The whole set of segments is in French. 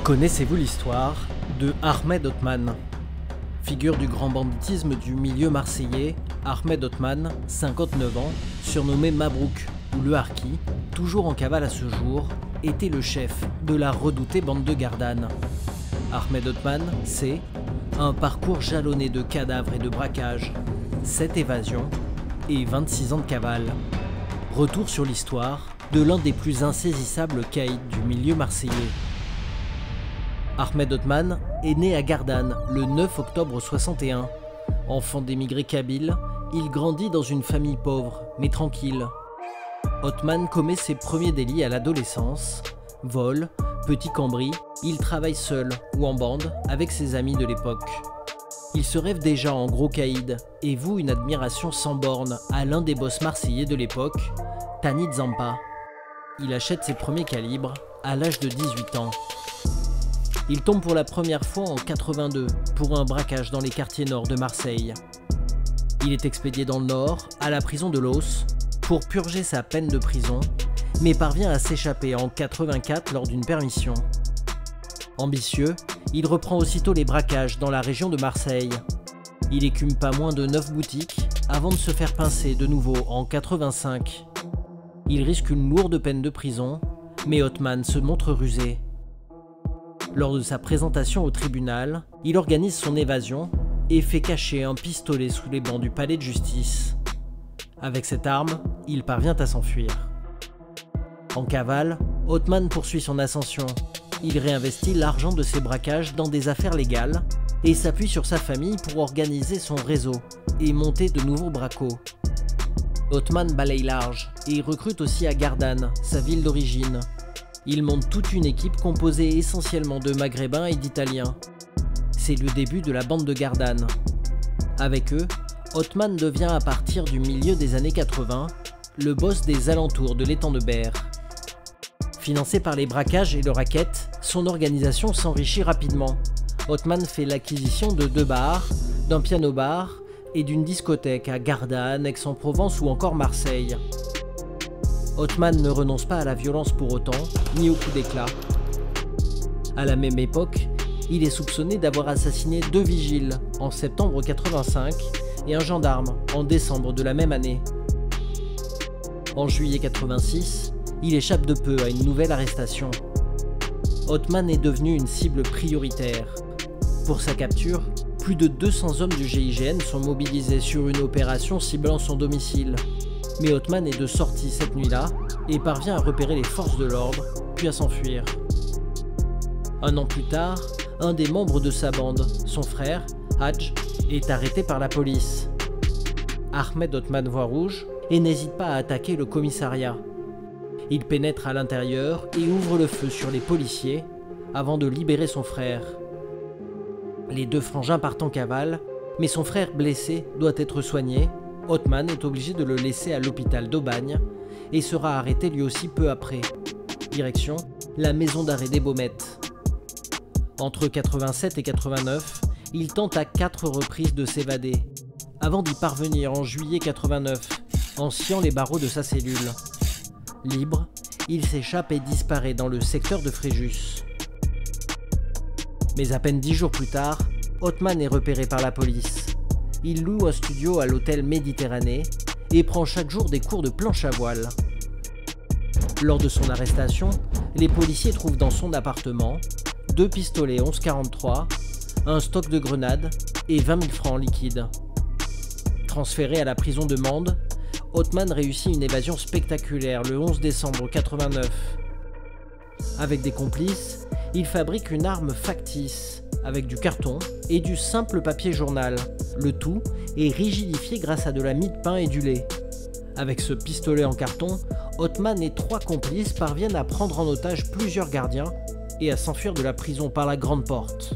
Connaissez-vous l'histoire de Ahmed Othman? Figure du grand banditisme du milieu marseillais, Ahmed Othman, 59 ans, surnommé Mabrouk ou le Harki, toujours en cavale à ce jour, était le chef de la redoutée bande de Gardanne. Ahmed Othman, c'est un parcours jalonné de cadavres et de braquages, 7 évasions et 26 ans de cavale. Retour sur l'histoire de l'un des plus insaisissables caïds du milieu marseillais. Ahmed Othman est né à Gardanne le 9 octobre 61. Enfant d'émigrés kabyles, il grandit dans une famille pauvre mais tranquille. Othman commet ses premiers délits à l'adolescence. Vol, petit cambri, il travaille seul ou en bande avec ses amis de l'époque. Il se rêve déjà en gros caïd et voue une admiration sans borne à l'un des boss marseillais de l'époque, Thani Zampa. Il achète ses premiers calibres à l'âge de 18 ans. Il tombe pour la première fois en 82 pour un braquage dans les quartiers nord de Marseille. Il est expédié dans le nord, à la prison de Los, pour purger sa peine de prison, mais parvient à s'échapper en 84 lors d'une permission. Ambitieux, il reprend aussitôt les braquages dans la région de Marseille. Il écume pas moins de 9 boutiques avant de se faire pincer de nouveau en 85. Il risque une lourde peine de prison, mais Othman se montre rusé. Lors de sa présentation au tribunal, il organise son évasion et fait cacher un pistolet sous les bancs du palais de justice. Avec cette arme, il parvient à s'enfuir. En cavale, Othman poursuit son ascension. Il réinvestit l'argent de ses braquages dans des affaires légales et s'appuie sur sa famille pour organiser son réseau et monter de nouveaux bracos. Othman balaye large et recrute aussi à Gardanne, sa ville d'origine. Il monte toute une équipe composée essentiellement de Maghrébins et d'Italiens. C'est le début de la bande de Gardanne. Avec eux, Othman devient à partir du milieu des années 80 le boss des alentours de l'étang de Berre. Financé par les braquages et le racket, son organisation s'enrichit rapidement. Othman fait l'acquisition de 2 bars, d'un piano-bar et d'une discothèque à Gardanne, Aix-en-Provence ou encore Marseille. Othman ne renonce pas à la violence pour autant, ni au coup d'éclat. À la même époque, il est soupçonné d'avoir assassiné 2 vigiles en septembre 85 et un gendarme en décembre de la même année. En juillet 86, il échappe de peu à une nouvelle arrestation. Othman est devenu une cible prioritaire. Pour sa capture, plus de 200 hommes du GIGN sont mobilisés sur une opération ciblant son domicile. Mais Othman est de sortie cette nuit-là et parvient à repérer les forces de l'ordre, puis à s'enfuir. Un an plus tard, un des membres de sa bande, son frère, Hadj, est arrêté par la police. Ahmed Othman voit rouge et n'hésite pas à attaquer le commissariat. Il pénètre à l'intérieur et ouvre le feu sur les policiers avant de libérer son frère. Les 2 frangins partent en cavale, mais son frère blessé doit être soigné. Othman est obligé de le laisser à l'hôpital d'Aubagne et sera arrêté lui aussi peu après. Direction, la maison d'arrêt des Baumettes. Entre 87 et 89, il tente à 4 reprises de s'évader, avant d'y parvenir en juillet 89, en sciant les barreaux de sa cellule. Libre, il s'échappe et disparaît dans le secteur de Fréjus. Mais à peine 10 jours plus tard, Othman est repéré par la police. Il loue un studio à l'hôtel Méditerranée et prend chaque jour des cours de planche à voile. Lors de son arrestation, les policiers trouvent dans son appartement 2 pistolets 11-43, un stock de grenades et 20 000 francs liquides. Transféré à la prison de Mende, Othman réussit une évasion spectaculaire le 11 décembre 89. Avec des complices, il fabrique une arme factice avec du carton et du simple papier journal. Le tout est rigidifié grâce à de la mie de pain et du lait. Avec ce pistolet en carton, Othman et 3 complices parviennent à prendre en otage plusieurs gardiens et à s'enfuir de la prison par la grande porte.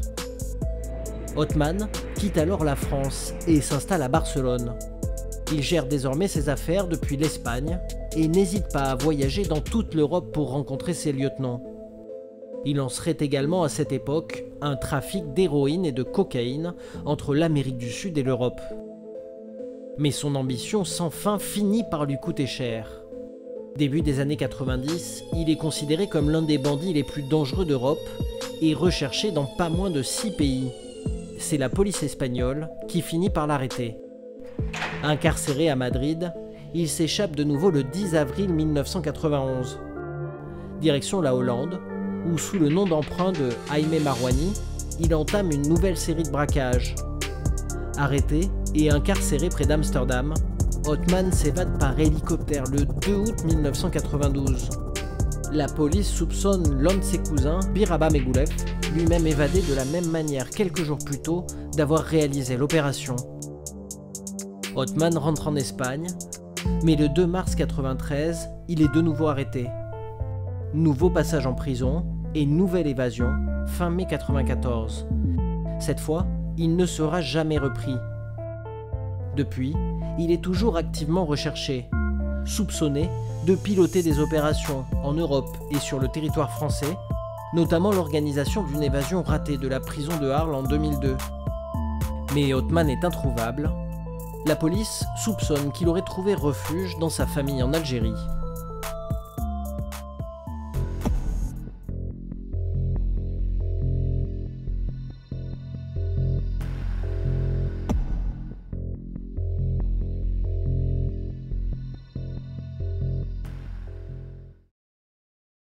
Othman quitte alors la France et s'installe à Barcelone. Il gère désormais ses affaires depuis l'Espagne et n'hésite pas à voyager dans toute l'Europe pour rencontrer ses lieutenants. Il lancerait également à cette époque un trafic d'héroïne et de cocaïne entre l'Amérique du Sud et l'Europe. Mais son ambition sans fin finit par lui coûter cher. Début des années 90, il est considéré comme l'un des bandits les plus dangereux d'Europe et recherché dans pas moins de 6 pays. C'est la police espagnole qui finit par l'arrêter. Incarcéré à Madrid, il s'échappe de nouveau le 10 avril 1991. Direction la Hollande, où sous le nom d'emprunt de Jaime Marouani, il entame une nouvelle série de braquages. Arrêté et incarcéré près d'Amsterdam, Othman s'évade par hélicoptère le 2 août 1992. La police soupçonne l'un de ses cousins, Biraba Megulev, lui-même évadé de la même manière quelques jours plus tôt, d'avoir réalisé l'opération. Othman rentre en Espagne, mais le 2 mars 1993, il est de nouveau arrêté. Nouveau passage en prison et nouvelle évasion, fin mai 1994. Cette fois, il ne sera jamais repris. Depuis, il est toujours activement recherché, soupçonné de piloter des opérations en Europe et sur le territoire français, notamment l'organisation d'une évasion ratée de la prison de Arles en 2002. Mais Othman est introuvable. La police soupçonne qu'il aurait trouvé refuge dans sa famille en Algérie.